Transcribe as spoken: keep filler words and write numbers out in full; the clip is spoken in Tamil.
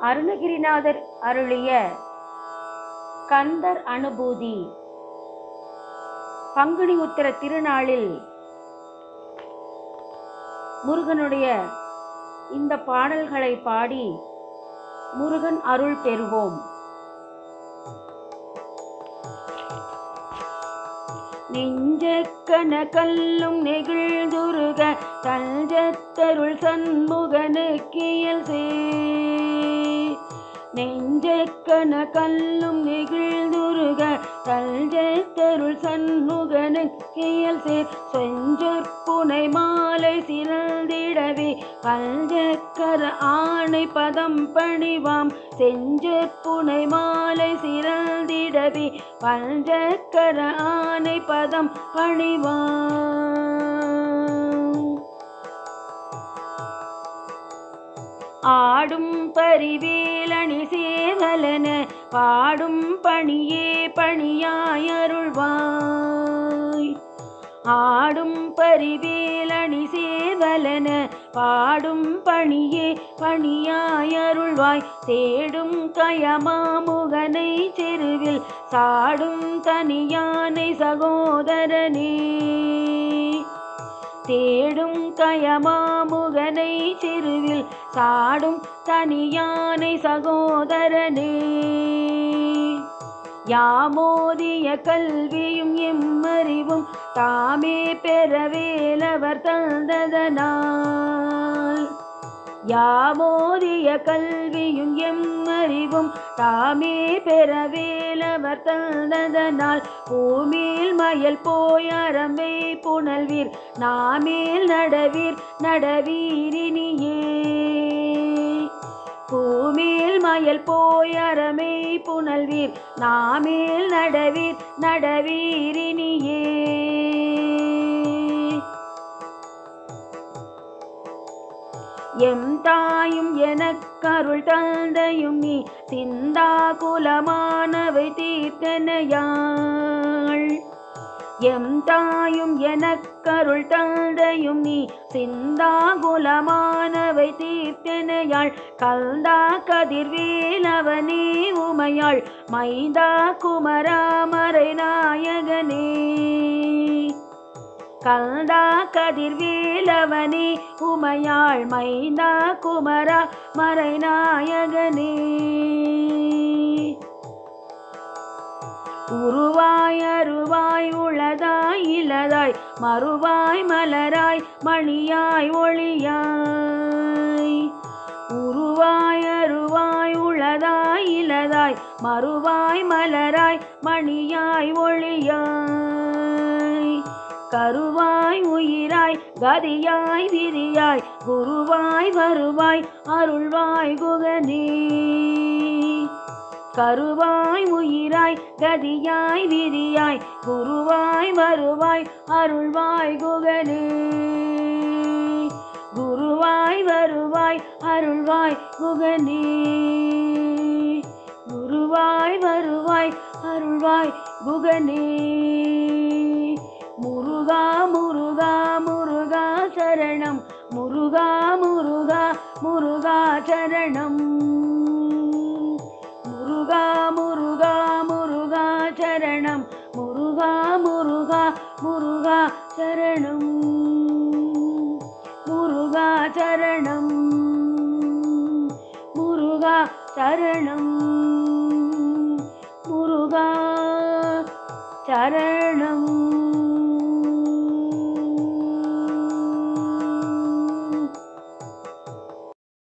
அருணகிரிநாதர் அருளிய கந்தர் அனுபூதி. பங்குனி உத்திர திருநாளில் முருகனுடைய இந்த பாடல்களை பாடி முருகன் அருள் பெறுவோம். நெஞ்சக்கன கல்லும் நெகிழ்ந்துருக தஞ்சத்தருள் சண்முகனுக்கியல் சே. நெஞ்சக்கன கல்லும் நெகிழ்ந்துருக தஞ்சத்தருள் சண்முகனுக்கியல் சேர். செஞ்சொற்புனை மாலை சிறந்திடவே பஞ்சக்கர ஆணை பதம் பணிவாம். செஞ்சொற்புனை மாலை சிறந்திடவே பஞ்சக்கர ஆணை பதம் பணிவாம். ஆடும் பரிவேலணி சேவலன பாடும் பணியே பணியாயருள்வாய். ஆடும் பரிவேலணி சேவலன பாடும் பணியே பணியாயருள்வாய். தேடும் கயமாமுகனை செருவில் சாடும் தனியானை சகோதரனே. தேடும் கயமாமுகனை செருவில் சாடும் தனியானை சகோதரனே. யாமோதிய கல்வியும் எம்மறிவும் தாமே பெறவேலவர் தந்ததனால். யாமோதிய கல்வியும் எம்மறிவும் தாமே பெறவேலவர் தந்ததனால். பூமேல் மயல் போய் அரம்பை புனல்வீர் நாமேல் நடவீர் நடவீரினியே. பூமேல் மயல் போய் அரமை புனல்வீர் நாமேல் நடவீர் நடவீரினியே. எம் தாயும் எனக்கருள் தந்தையும் நீ சிந்தா குலமானவை தீர்த்தனையாள். எம் தாயும் எனக்கருள் தந்தையும் நீ சிந்தா குலமானவை தீர்த்தனையாள். கல்தா கதிர்வேலவனே உமையாள் மைந்தா குமராமரை நாயகனே. கல்தா கதிர்வேலவனே உமையாள் மைந்தா குமரா மறைநாயகனே. உருவாய் அருவாய் உளதாய் இலதாய் மறுவாய் மலராய் மணியாய் ஒளியாய். உருவாய் அருவாய் உளதாய் இலதாய் மறுவாய் மலராய் மணியாய் ஒளியாய். கருவாய் உயிராய் கதியாய் விரியாய் குருவாய் வருவாய் அருள்வாய் குகனே. கருவாய் உயிராய் கதியாய் விரியாய் குருவாய் வருவாய் அருள்வாய் குகனே. குருவாய் வருவாய் அருள்வாய் குகனே. குருவாய் வருவாய் அருள்வாய் குகனே. முருகா முருகா முருகா சரணம் முருகா முருகா முருகா சரணம். முருகா முருகா முருகா சரணம் முருகா முருகா முருகா சரணம். முருகா சரணம் முருகா சரணம் முருகா சரணம்.